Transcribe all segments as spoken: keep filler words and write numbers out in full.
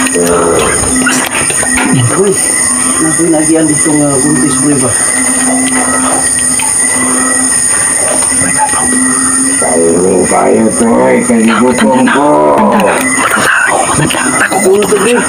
Uy, natin dito nga buntis boy ba? Tayo kayo to eh, kanibutong ko. Ulo to boy.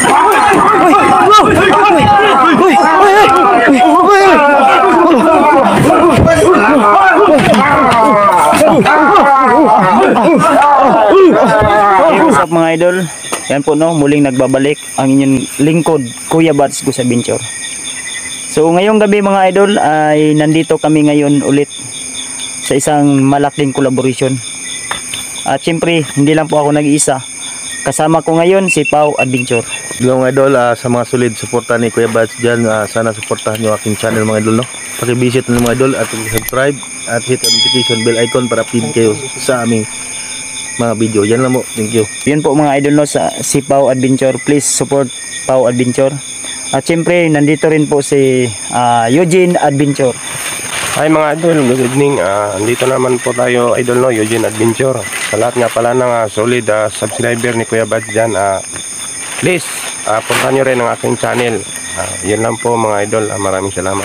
What's up mga idol? Yan po no, muling nagbabalik ang inyong lingkod, Kuya Bats Goose Adventure. So ngayong gabi mga idol ay nandito kami ngayon ulit sa isang malaking collaboration. At syempre hindi lang po ako nag-iisa. Kasama ko ngayon si Pau Adventure. Hello mga idol, uh, sa mga solid suporta ni Kuya Bats dyan, uh, sana suportahan nyo aking channel mga idol no? Paki-visit na mga idol at subscribe at hit notification bell icon para update kayo sa aming mga video. Yan lang mo, thank you. Yun po mga idol no, sa si Pau Adventure. Please support Pau Adventure. At syempre nandito rin po si uh, Eugene Adventure. Hi mga idol, good evening. Uh, andito naman po tayo idol no, Eugene Adventure. Sa lahat nga pala ng uh, solid uh, subscriber ni Kuya Bats dyan, uh, please uh, puntahan nyo rin ang aking channel. Uh, yun lang po mga idol, uh, maraming salamat.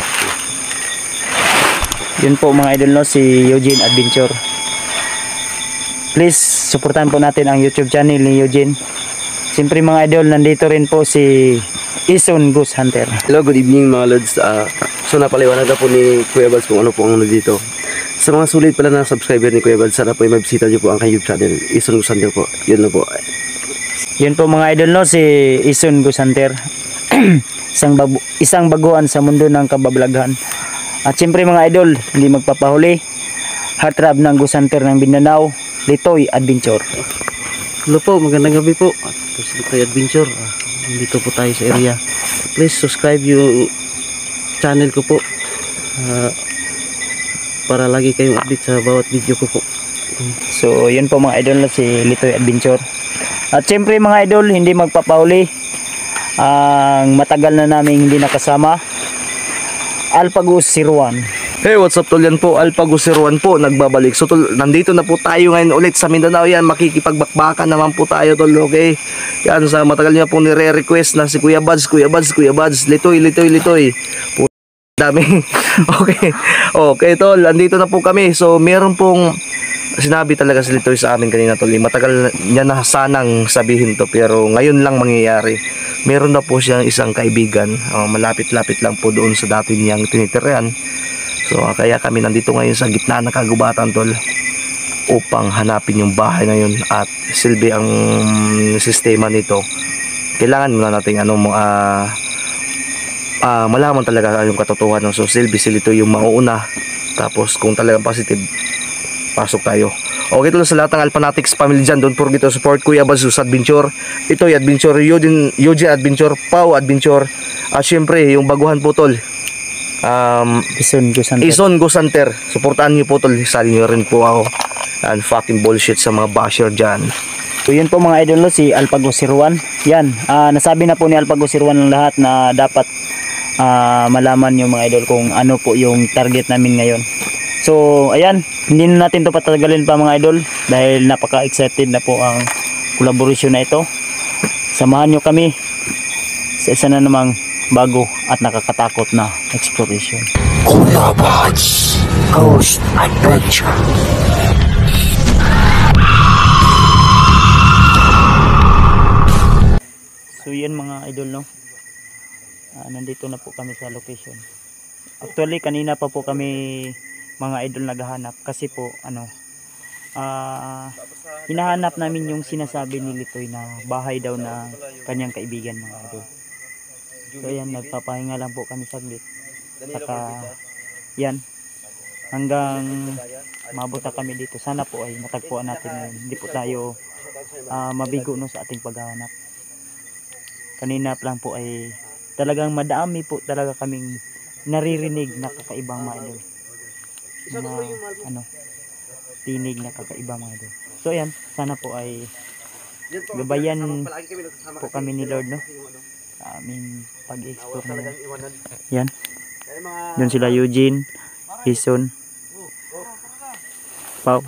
Yun po mga idol no, si Eugene Adventure. Please supportan po natin ang YouTube channel ni Eugene. Siyempre mga idol, nandito rin po si Ison Goose Hunter. Hello, good evening mga lods. Uh, so napaliwanag na po ni Kuya Bats kung ano po ang ano dito. Sa mga sulit pala na subscriber ni Kuya Bats, sana po ay mabisita nyo po ang YouTube channel, Ison Goose Hunter po. Yun na po. Yun po mga idol no, si Ison Goose Hunter. isang, babu isang baguhan sa mundo ng kabablaghan. At siyempre mga idol, hindi magpapahuli. Heartthrob ng Goose Hunter ng Mindanao, Litoy Adventure. Hello po, magandang gabi po. Ito si Litoy Adventure. Uh, dito po tayo sa area. Please subscribe yung channel ko po. Uh, para lagi kayong update sa bawat video ko po. So yun po mga idol na si Litoy Adventure. At syempre mga idol, hindi magpapahuli. Ang matagal na namin hindi nakasama, Alpha Goose zero one. Hey, what's up tol, yan po Alpha Goose zero one po nagbabalik. So tol, nandito na po tayo ngayon ulit sa Mindanao. Yan, makikipagbakbakan naman po tayo tol, okay? Yan, sa matagal niya po nire-request na si Kuya Bats, Kuya Bats, Kuya Bats, Litoy, Litoy, Litoy. Po dami. Okay. Okay tol, nandito na po kami. So meron pong sinabi talaga si Litoy sa amin kanina tol. Matagal niya na sanang sabihin to pero ngayon lang mangyayari. Meron na po siyang isang kaibigan, uh, malapit-lapit lang po doon sa dati niyang tinitirahan. So uh, kaya kami nandito ngayon sa gitna ng kagubatan tol upang hanapin yung bahay na yun at silbi ang sistema nito. Kailangan muna natin ano mo uh, uh, malaman talaga yung katotohanan. So silbi si Litoy yung mauuna, tapos kung talagang positive, pasok tayo. Okay tol, sa lahat ng Alphanatics family dyan, don't forget to support Kuya Bats Goose Adventure. Ito yung Adventure, Eugene, Eugene Adventure, Pau Adventure. At syempre yung baguhan po tol, Um, Ison Goose Hunter. Ison Goose Hunter. Supportahan niyo po tol. Sali niyo rin po ako. And fucking bullshit sa mga basher dyan. So yun po mga idol no, si Alpha Goose zero one. Yan, uh, nasabi na po ni Alpha Goose zero one ng lahat na dapat uh, malaman yung mga idol kung ano po yung target namin ngayon. So ayan, hindi na natin to patagalin pa mga idol dahil napaka-excited na po ang collaboration na ito. Samahan nyo kami sa isa na namang bago at nakakatakot na exploration. Kuya Bats Goose Adventure. So yan mga idol no, uh, nandito na po kami sa location. Actually kanina pa po kami mga idol naghahanap kasi po ano uh, hinahanap namin yung sinasabi ni Litoy na bahay daw na kanyang kaibigan mga idol. So yan, nagpapahinga lang po kami saglit. Saka yan, hanggang mabuta kami dito. Sana po ay matagpuan natin yun. Hindi po tayo uh, mabigo no, sa ating paghahanap. Kanina lang po ay talagang madami po talaga kaming naririnig na kakaibang mga idol. Mga ano, tinig na kakaibang mga idol. So yan, sana po ay gabayan po kami ni Lord no, sa aming pag-explore na yan. Doon sila Eugene, Ison, Pau.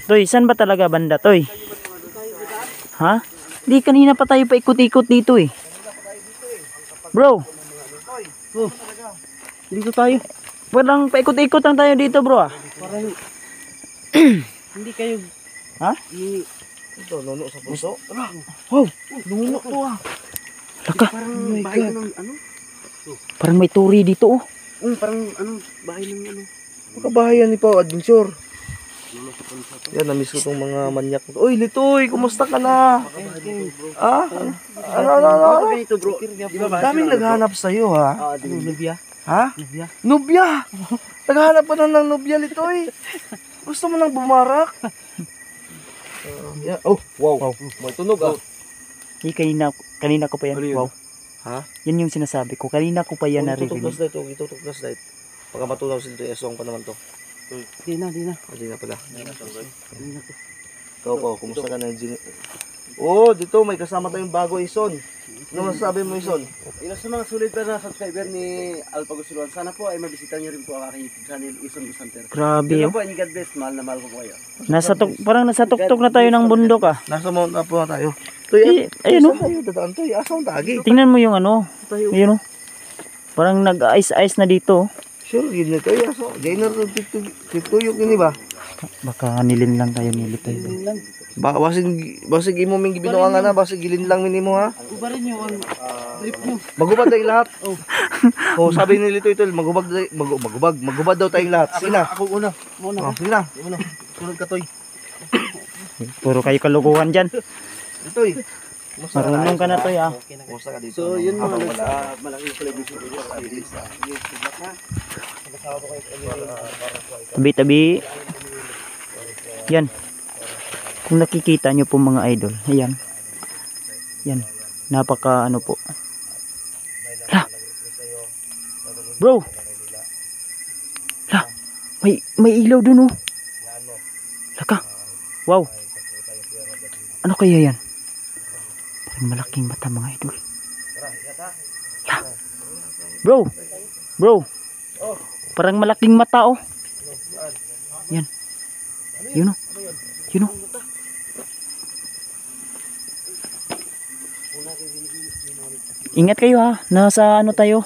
Toy, saan ba talaga banda, Toy? Ha? Di, kanina pa tayo pa ikot-ikot dito eh. Bro. Oh. Dito tayo. Parang paikot-ikot lang tayo dito, bro ah. Parang hindi kayo Ha? ni ito nuno sa puso. Ah, Wow. nuno to ah. Laka. Parang bahay ng ano? Parang may turi dito oh. Um, parang ano, bahay ng ano. Makabahayan ni Pao Adventure. Yan, namiss ko tong mga manyak. Uy, Litoy, kumusta ka na? Ah? Ano, ano, ano? Ito bro, di ba ba? Daming naghahanap sa'yo, ha? Ah, di ba? Ha? Nubya? Nubya! Naghahanap pa na ng nubya, Litoy. Gusto mo nang bumarak? Uh, yeah. Oh, wow. May tunog, ah. Di, kanina, kanina ko pa yan. Ano yun? Wow. Ha? Yan yung sinasabi ko. Kanina ko pa yan Itutok naririnig. light, oh. Itutok light. Pagka matunaw si Litoy, esong pa naman to. Di na, di na. Hindi na pala. Ikaw po, kumusta ka na? Oh, dito may kasama tayong bago, Ison. Ano masasabi mo, Ison? Ilan sa mga sulit pa na subscriber ni Alpha Gusiruan. Sana po ay mabisita niyo rin po ang aking YouTube channel, Ison Center. Grabe Hello oh. po and God bless. Mahal na mahal ko po kayo. Nasa tuk, parang nasa tuktok na tayo ng bundok ah. Nasa Mount Apo na tayo. Tuy, Eh, ayun oh. tayo dadaan to. Asang tagi. Tingnan mo yung ano. Tayo. Ayun oh. Parang nag-ice-ice na dito oh. Sure, yun na tayo. Aso, gainer tituyok yun, ba? Baka nilin lang tayo nilito tayo. Ba, basig, basig imo ming gibinuang na, basig gilin lang minimo ha. Ubarin niyo ang drip niyo. Magubad tayong lahat. Oh. Oh, sabi ni Lito ito, magubag, tayo- mag, magubag, magubad daw tayong lahat. Sige na. Ako una. Muna. Oh, sige na. Una. Sunod ka toy. Puro kayo kalukuhan dyan. Ito eh. Kumusta ka Marunong ka na to ah. Kumusta ka dito? So, yun mga Habang nag- wala. ah, malaking celebration video sa Bilis. Tabi-tabi. Yan. Kung nakikita nyo po mga idol. Ayan. Yan. Napaka ano po. La. Bro. La. May, may ilaw dun oh. Laka. Wow. Ano kaya yan? Parang malaking mata mga idol. La. Bro. Bro. Parang malaking mata oh. Yan. Yun oh. Yun oh. Ingat kayo ha. Nasa ano tayo.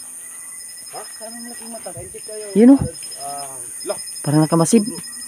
Yun oh. Parang nakamasid.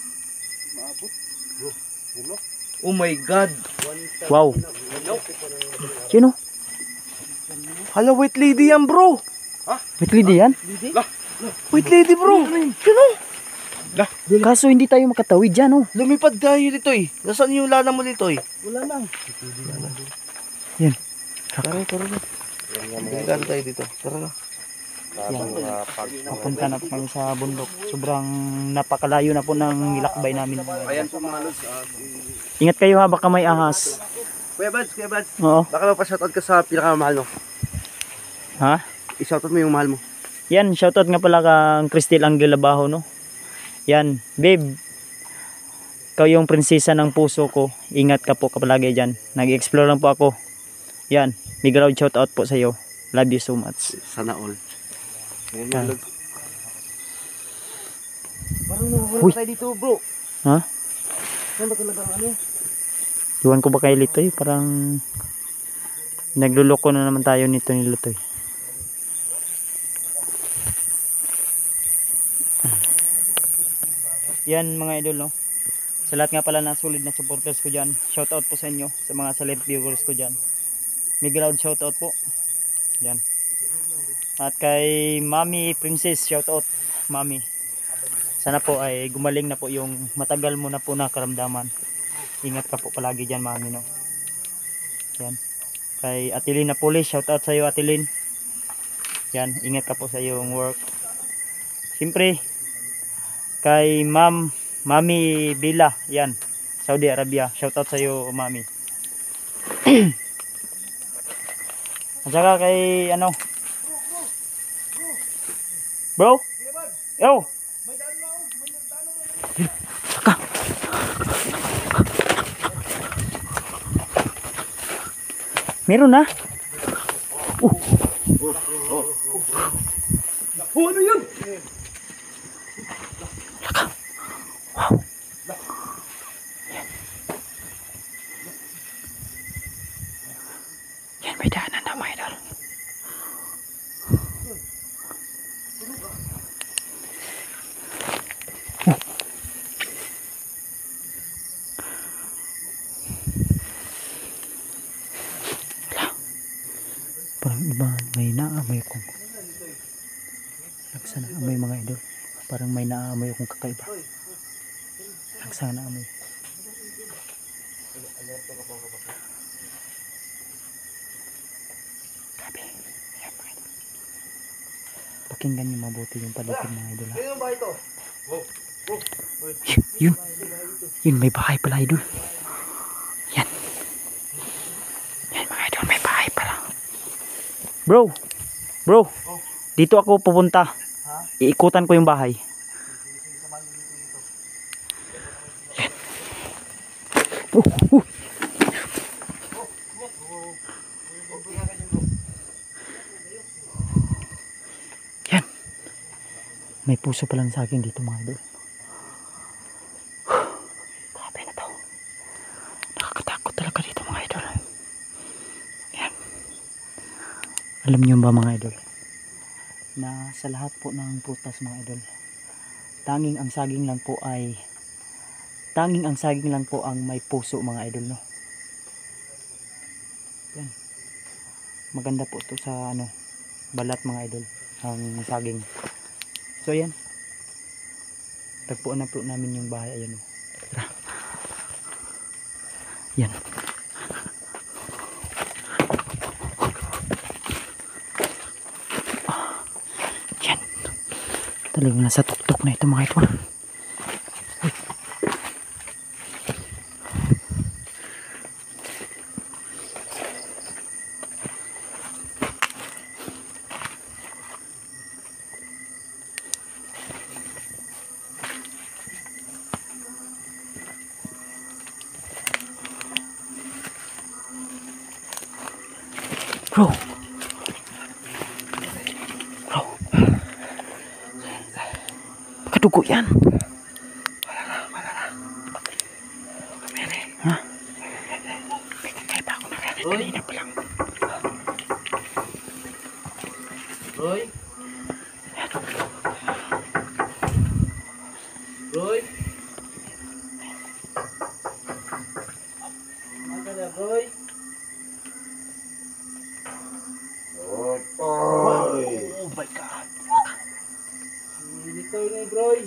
Oh my God. Wow. Yun oh. Hala, white lady yan bro. Wait, lady yan? White lady bro. Yun oh. Kaso hindi tayo makatawid dyan oh. Lumipad tayo dito eh. Nasaan yung lana mo dito eh? Wala lang. Yan. Tara, tara na. Bigyan tayo dito. Tara na. Yan. Papunta na po kami sa bundok. Sobrang napakalayo na po ng nilakbay namin. Ayan po mga lods. Ingat kayo ha, baka may ahas. Kuya Bads, Kuya Bads. Oo. Baka mapashoutout ka sa pinakamahal mo. Ha? I-shoutout mo yung mahal mo. Yan, shoutout nga pala kang Cristel Angela Baho, no? Yan, babe. Ikaw yung prinsesa ng puso ko. Ingat ka po kapalagi dyan. Nag-explore lang po ako. Yan, big loud shoutout po sa iyo. Love you so much. Sana all. Ayan Yan. mga lods. Parang nawawala Uy. tayo dito bro. Ha? Saan ba talaga ang ano? Iwan ko ba kay Litoy? Parang nagluloko na naman tayo nito ni Litoy. Yan mga idol, no? Sa lahat nga pala na solid na supporters ko dyan, shoutout po sa inyo, sa mga celeb viewers ko dyan. Mega loud shoutout po. Yan. At kay Mami Princess, shoutout Mami. Sana po ay gumaling na po yung matagal mo na po na karamdaman. Ingat ka po palagi dyan Mami, no? Yan. Kay Atilin na Police, shoutout sa iyo Atilin. Yan, ingat ka po sa iyong work. Siyempre, kay Ma'am Mami Bila, yan, Saudi Arabia, shoutout sa iyo Mami. At saka kay ano, bro, yo, saka meron na. Uh. Oh, ano yun? Naamoy akong Laksa na amoy mga idol. Parang may naamoy akong kakaiba. Laksa na amoy. Grabe. Ayan mga idol. Pakinggan niyo mabuti yung paligid mga idol. Sino ba ito? Yun. Yun may bahay pala idol. Yan. Yan mga idol may bahay pala. Bro. Bro. Dito ako pupunta. Iikutan ko yung bahay. Yan. Uh, uh. Yan. May puso palang sa akin dito mga idol. Grabe na to. Nakakatakot talaga dito mga idol. Yan. Alam niyo ba mga idol? Na sa lahat po ng putas mga idol, tanging ang saging lang po ay tanging ang saging lang po ang may puso mga idol, no? Yan. Maganda po to sa ano, balat mga idol, ang saging. So yan. Tagpuan na po namin yung bahay, ayan o. Tara. Yan. Talagang nasa tuktok na ito mga ito. Uy. Bro. Dugo yan. Wala na, wala na. Ha? May kakaiba ako narinig kanina pa lang. Roy? Roy? Maka na, Roy? Oh my God. Dito na, Roy.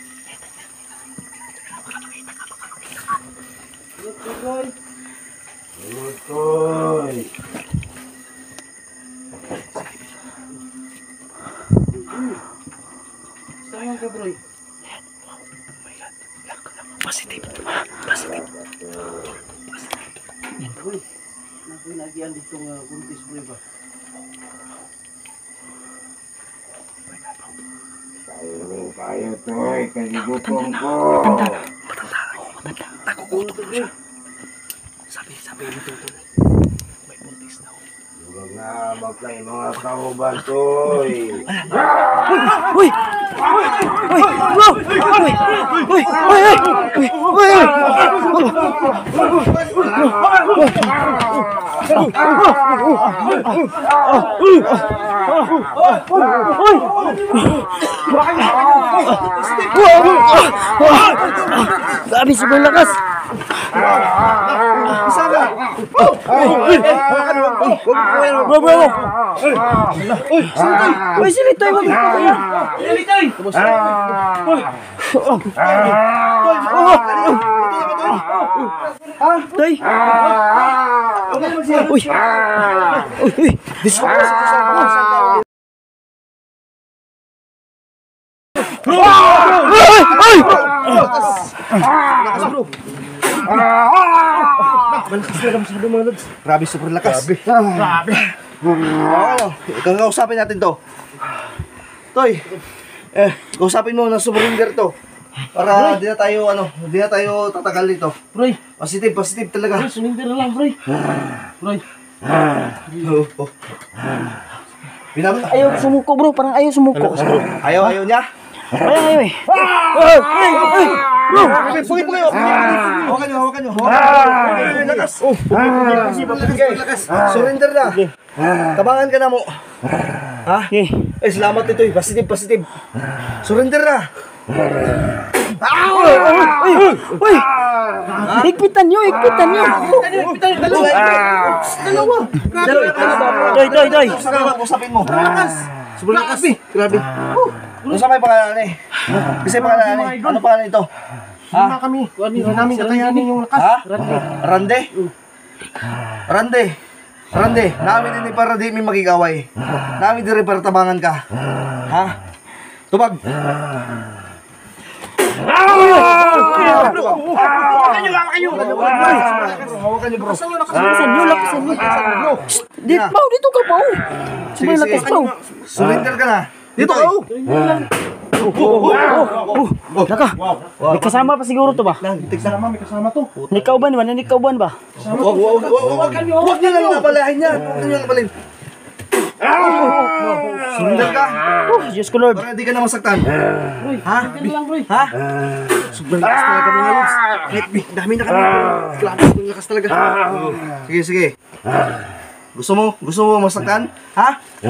Dito, Roy. Utoy. Saan ka, Roy? Oh my God. Positive. Positive. Positive. Yan, Roy. Nakuinagian dito nga buntis, Roy ba? Kayo, kayo, Toy. Kaligutom ko. Matanda. Matanda. Matanda. Nakukutom na siya. Sabi, sabi ni Tutol. May buntis daw. Huwag na magkay mga kauban, Toy. Uy! Uy! Uy! Bro! Uy! Uy! Uy! Uy! Uy! Grabe sobrang lakas. Bro, bro. Uy, silitoy. Uy, silitoy. Wag mo kaya. Silitoy. Ah, Toy. Uy. Uy, uy. Disfocus. Bro! Uy! Uy! Lakas bro. Malakas na masyado mga lods. Grabe, super lakas. Grabe. Grabe. Oo, kakausapin natin to. Toy, eh, kausapin mo na sumurinder to. Para di na tayo, ano, di na tayo tatagal dito. Roy. Positive, positive talaga. Roy, suminder na lang, Roy. Roy. Oh, oh. Pinam- Ayaw sumuko bro, parang ayaw sumuko. Ayaw, ayaw niya. Ayaw, ayaw eh. Bro, pugit mo kayo. Hawakan nyo, hawakan nyo. Hawakan nyo, lakas. Lakas, lakas. Surrender na. Tabangan ka na mo. Ha? Okay. Eh, salamat ito eh. Positive, positive. Surrender na. Uy! Higpitan nyo, higpitan nyo! Toy, toy, toy! Usapin mo. Sobrang lakas. Grabe. Ano sa may pangalan eh? Bisa pangalan eh? Ano pangalan ito? Wala kami. Hindi namin kakayanin yung lakas. Ha? Rande? Rande? Rande, namin din para di may magigaway. Namin din para tabangan ka. Ha? Tubag. Hawakan nyo, hawakan nyo. Hawakan nyo, bro. Lakasan nyo, lakasan nyo. Dito, Pao, dito ka, Pao. Sige, Sabay sige. lakas, Pao. Surrender ka na. Dito, oh. Naka, may kasama pa siguro to ba? Kasama, may kasama to. Nikauban ba? Nanikauban ba? Wag, wag, wag, wag, wag, wag nyo lang napalahin yan. Wag nyo lang napalahin. Surrender ka. Oh, Diyos ko Lord. Para di ka na masaktan. Ha? Ha? Sobrang lakas talaga mga lods. Kahit bi- dami na kami. Grabe, sobrang lakas talaga. Sige, sige. Gusto mo? Gusto mo masaktan? Ha?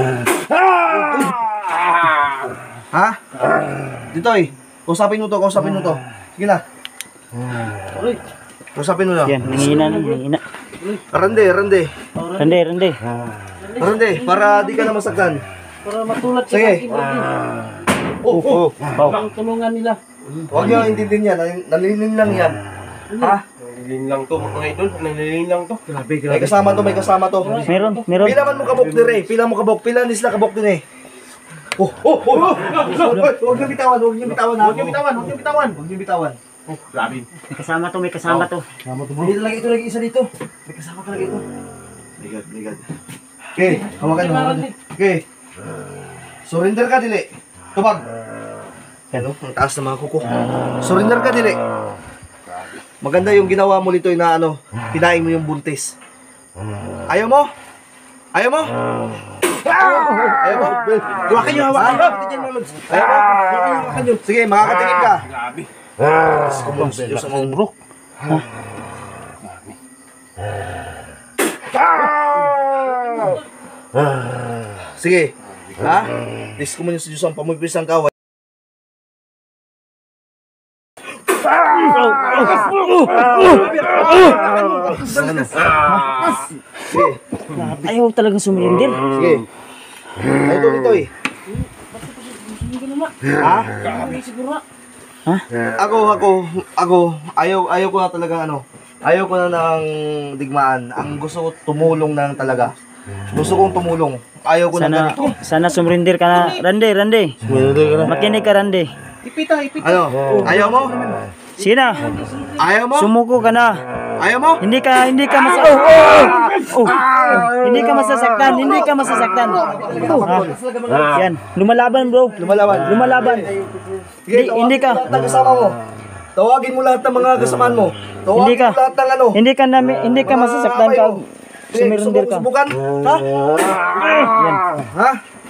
Ha? Dito eh. Kausapin mo to, kausapin mo to. Sige na. Kausapin mo na. Yan, nangihina na, nangihina. Rande, rande. Rande, rande. Rande, para di ka na masaktan. Para matulad Sige. Oh, oh. Pao. ang tulungan nila. Huwag nyo intindihin yan. Nalilin lang yan. Ha? Nalilin lang to mga idol. Nalilin lang to. Grabe, May kasama to, may kasama to. Meron, meron. Pila man mo kabok dire, pila mo kabok, pila ni sila kabok din eh. Oh, oh, oh, oh. Huwag niyo bitawan, huwag niyo bitawan. Huwag niyo bitawan, huwag niyo bitawan. Huwag niyo bitawan. May kasama to, may kasama to. Dito lagi ito, lagi isa dito. May kasama ka lagi ito. Ligad, ligad. Okay, hawakan mo. hawakan mo. Okay. Surrender ka, dili. Tubag. Ano? Ang taas ng mga kuko. Surrender ka, dili. Maganda yung ginawa mo nito na ano, pinain mo yung buntis. Ayaw mo? Ayaw mo? Ayaw mo? Hawakan nyo, hawakan nyo. Ayaw mo? Hawakan nyo. Sige, makakatingin ka. Grabe. Diyos ang bro. Sige. Ha? Diyos ko mo yung sa Diyos ang pamipis ng kaway. Sige. Ayaw talagang sumilindir. Sige. Ay, ito nito eh. Ha? Ha? Ako, ako, ako, ayaw, ayaw ko na talaga ano. Ayaw ko na ng digmaan. Ang gusto ko tumulong na lang talaga. Gusto kong tumulong. Ayaw ko na Sana, ganito. sana sumilindir ka na. Rande, Rande. Makinig ka, Rande. Ipita, ipita. Ano? Ayaw mo? Sige na, Ayaw mo? sumuko ka na. Ayaw mo? Hindi ka, hindi ka mas... Oh, oh, oh, oh. Hindi ka masasaktan, hindi ka masasaktan. Oh, ha? Yan, lumalaban bro. Lumalaban. Lumalaban. Sige, Hindi- hindi ka. tawagin mo lahat ng kasama mo. Tawagin mo lahat ng mga kasamaan mo. Tawagin Hindi ka. mo lahat ng ano. Hindi ka namin, hindi ka mga masasaktan away ka. mo. Sige, gusto Sumirindir mo ka. subukan? Ha? Ha?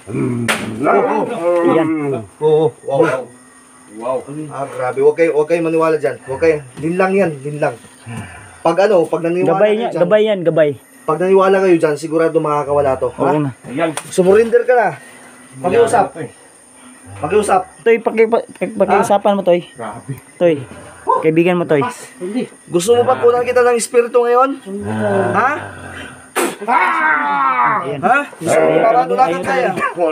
Yan. Oo. Wow. Wow. Ah, grabe. Huwag kayo, huwag kayo maniwala dyan. Huwag kayo. Linlang yan. Linlang. Pag ano, pag naniwala Gabay kayo niya, dyan, gabay yan, gabay. pag naniwala kayo dyan, sigurado makakawala to. Oo Ha? na. Sumurinder ka na. Pakiusap. Pakiusap. Toy, paki, paki, pakiusapan mo, Toy. Toy, kaibigan mo, Toy. Gusto mo ba kunan kita ng espiritu ngayon? Ha? Ayan. Ha? Gusto mo ba matulakan kaya?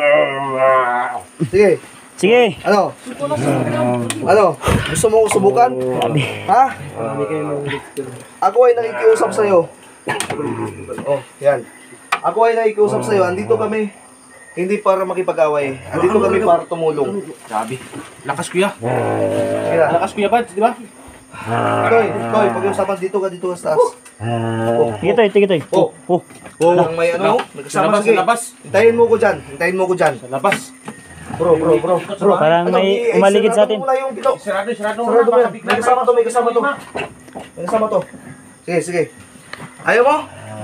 Sige. Sige. Ano? Ano? Gusto mo ko subukan? Ha? Ako ay nakikiusap sa'yo. Oh, yan. Ako ay nakikiusap sa'yo. Andito kami. Hindi para makipag-away. Andito kami para tumulong. Grabe. Lakas kuya. Sige na. Lakas kuya Bads, di ba? Toy, Toy, pag-iusapan dito ka, dito ka sa taas. Sige, Toy, sige, Toy. Oh. Oh. Kung may ano, Sa nagkasama labas, sige. sa labas. Hintayin mo ko dyan. Hintayin mo ko dyan. Sa labas. Bro, bro, bro. Bro, Parang ano, may i- umaligid sa sarado atin. mo na yung pito. Sarado, sarado. Sarado mo yan. May kasama to, may kasama to. May kasama to. Sige, sige. Ayaw mo?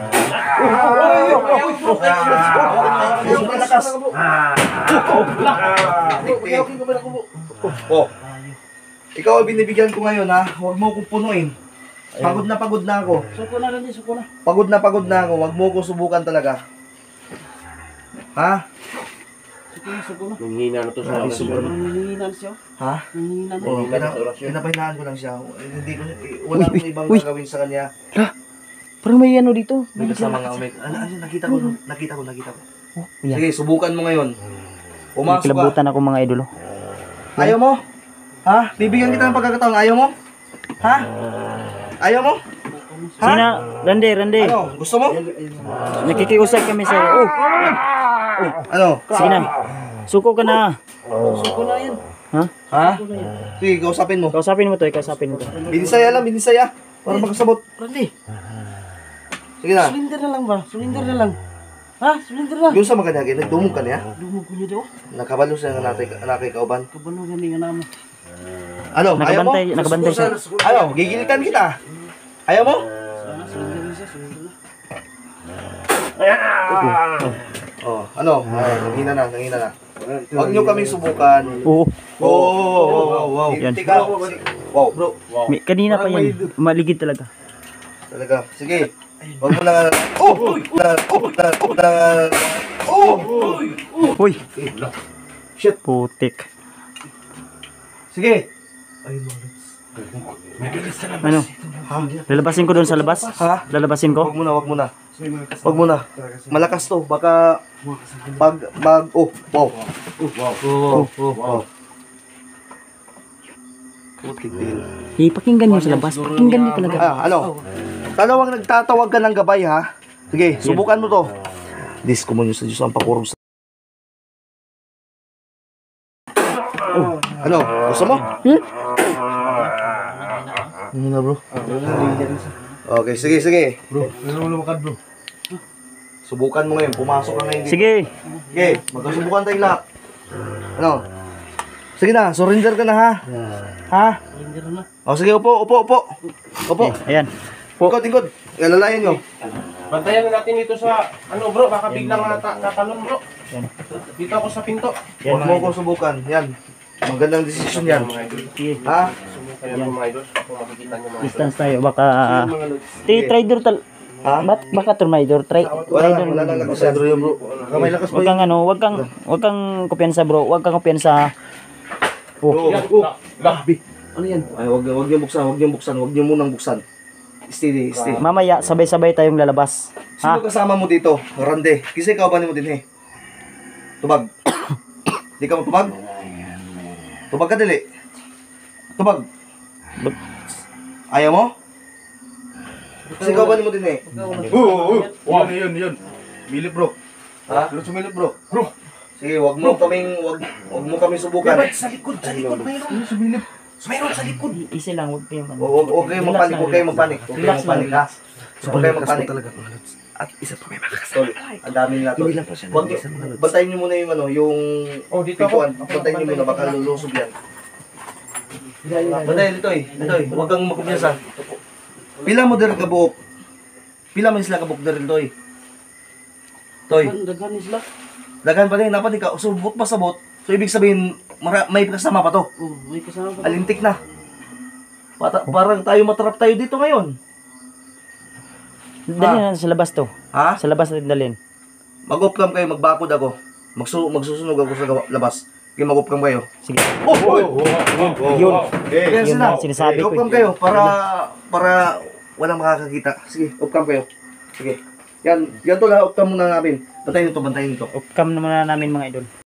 Sobrang lakas. Oh. Ikaw ay binibigyan ko ngayon ha. Huwag mo ko punuin. Pagod na pagod na ako. Suko na rin, suko na. Pagod na pagod na ako. Huwag mo ko subukan talaga. Ha? Nanghina na to sa Grabe, sobrang- Nanghihina siya. Ha? Nanghihina na. Oo, pina, pinapahinaan ko lang siya. Eh, Hindi ko, eh, wala akong ibang gagawin sa kanya. Parang may ano dito. May kasama nga umik. Ano, ano, nakita ko, nakita ko, nakita ko. Oh, yan. Sige, subukan mo ngayon. Pumasok ka. Kilabutan ako mga idol. Oh. Ayaw mo? Ha? Bibigyan kita ng pagkakataon. Ayaw mo? Ha? Ayaw mo? Ha? Sina, Rande, Rande. Ano? Gusto mo? Nakikiusap kami sa Oh, Ano? sige na. Suko ka na. Suko na yan. Ha? Ha? Sige, kausapin mo. Kausapin mo to, eh, kausapin mo to. Binisaya lang, binisaya. Para makasabot. Randy, Sige na. sulinder na lang ba? Sulinder na lang. Ha? Sulinder na. Yung sa maganyagin, nagdumog ka niya. Lumog ko niyo daw. Nakabalo siya ng natin, nakay kauban. Kabalo nga nga naman. Ano? Ayaw mo? Nakabantay, nakabantay siya. Ano? Gigilitan kita. Ayaw mo? Sulinder na siya, sulinder na. Oh, ano? Ah, nanghina na, nanghina na. Huwag niyo kaming subukan. Oo. Oh, wow, wow, wow. Yan. Tika. Wow, bro. May, kanina pa yan. Maligid talaga. Talaga. Sige. Huwag mo na. Oh! Na, oh! Na, oh! Na, oh! Uy, Shit. putik. Sige. Ano? Lalabasin ko doon sa labas? Ha? Lalabasin Huwag ko? muna, huwag muna. Huwag muna. Malakas to. Baka pag, mag, oh, wow. Wow. Oh, oh, wow. Putik din. Eh, pakinggan nyo sa labas. Pakinggan nyo talaga. Ah, ano? Talawang nagtatawag ka ng gabay, ha? Sige, subukan mo to. Dis ko mo nyo sa Diyos ang pakurong sa... Oh, ano? Gusto mo? Hmm? Ano na, bro? Okay, sige, sige. Bro, nalulungkad bro. Subukan mo ngayon. Pumasok ka ngayon dito. Sige. Sige, magkasubukan tayo lahat. Ano? Sige na, surrender ka na, ha? Ha? Sulinder na. O, sige, upo, upo, upo. Upo. Eh, ayan. Tingkod, tingkod. Alalayan nyo. Bantayan na natin dito sa, ano bro, baka biglang nata- natalon bro. Yan. Dito ako sa pinto. Huwag mo ko subukan. Yan. Magandang desisyon yan. Sige. Ha? Kaya mga idol, kung makikita nyo mga idol. Distance tayo. Baka... Ti, trader tal... Ha? Bat, baka tornador. Try, Wala lang, wala lang lakas sa yun, bro. Kamay lakas Huwag pa yun. kang ano, huwag kang, huwag kang kumpiyansa bro. Huwag kang kumpiyansa. Oh. Oh, oh. Ano yan? Ay, wag, wag niyo buksan, wag niyo buksan, wag niyo munang buksan. Steady, steady. Mamaya, sabay-sabay tayong lalabas. Ha? Sino kasama mo dito? Rande. Kasi ikaw ba mo din eh? Tubag. Di ka mo tubag? Tubag ka dili. Tubag. Bag- Ayaw mo? Kasi ikaw ba mo din eh? Oo, oo. Yun, yun, yun. Milip bro. Ha? Ano sumilip bro? Bro. Sige, wag mo kaming, wag, wag mo kaming subukan. Sa likod, sa likod, mayroon. Sumilip. Mayroon sa likod. Easy lang, huwag kayong ano. Huwag huwag kayong mapanik, huwag kayong mapanik. Huwag kayong Relax lang. mapanik, ha? Huwag kayong mapanik. At isa pa may malakas. Tol, ang dami nga to. Huwag niyo, bantayin niyo muna yung ano, yung Oh, dito ako. pintuan. Bantayin niyo muna, baka lulusob yan. Bantayin dito eh, dito eh. Huwag kang makumpiyansa. Pila mo diri ka buok? Pila man sila ka buok diri toy? Toy, Daghan ni sila. daghan pa din, dapat ikaw subot pa sabot. So ibig sabihin, mara, may kasama pa to. Oh, may kasama pa. Alintik na. Pata, parang tayo matrap tayo dito ngayon. Dalhin na sa labas to. Ha? Sa labas natin dalhin. Mag-off cam kayo, magbakod ako. Magsu magsusunog ako sa gawa- labas. Kaya mag-off cam kayo. Sige. Oh, oh, Yun. Yan Yun sila. ang sinasabi Off ko. cam kayo para para walang makakakita. Sige, off cam kayo. Sige. Yan, yan to lahat off cam muna namin. Bantayin nito, bantayin nito. Upcam naman na namin mga idol.